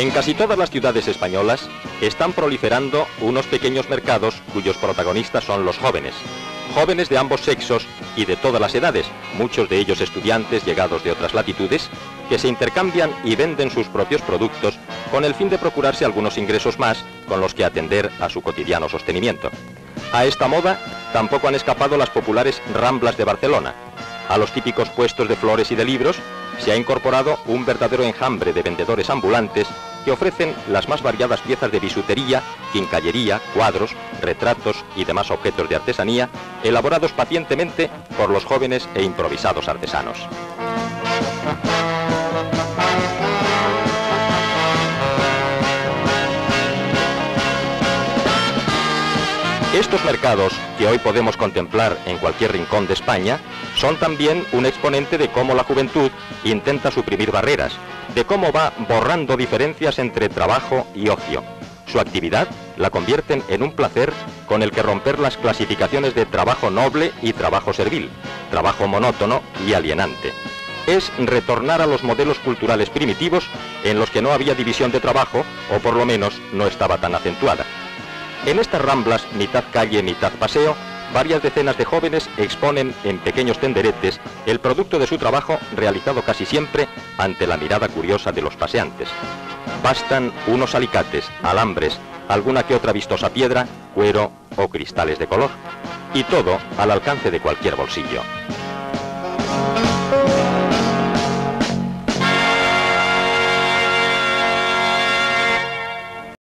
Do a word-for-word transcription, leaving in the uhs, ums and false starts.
En casi todas las ciudades españolas están proliferando unos pequeños mercados cuyos protagonistas son los jóvenes. Jóvenes de ambos sexos y de todas las edades, muchos de ellos estudiantes llegados de otras latitudes, que se intercambian y venden sus propios productos con el fin de procurarse algunos ingresos más con los que atender a su cotidiano sostenimiento. A esta moda tampoco han escapado las populares Ramblas de Barcelona. A los típicos puestos de flores y de libros se ha incorporado un verdadero enjambre de vendedores ambulantes que ofrecen las más variadas piezas de bisutería, quincallería, cuadros, retratos y demás objetos de artesanía, elaborados pacientemente por los jóvenes e improvisados artesanos. Estos mercados, que hoy podemos contemplar en cualquier rincón de España, son también un exponente de cómo la juventud intenta suprimir barreras, de cómo va borrando diferencias entre trabajo y ocio. Su actividad la convierten en un placer con el que romper las clasificaciones de trabajo noble y trabajo servil, trabajo monótono y alienante. Es retornar a los modelos culturales primitivos en los que no había división de trabajo, o por lo menos no estaba tan acentuada. En estas ramblas, mitad calle, mitad paseo, varias decenas de jóvenes exponen en pequeños tenderetes el producto de su trabajo, realizado casi siempre ante la mirada curiosa de los paseantes. Bastan unos alicates, alambres, alguna que otra vistosa piedra, cuero o cristales de color, y todo al alcance de cualquier bolsillo.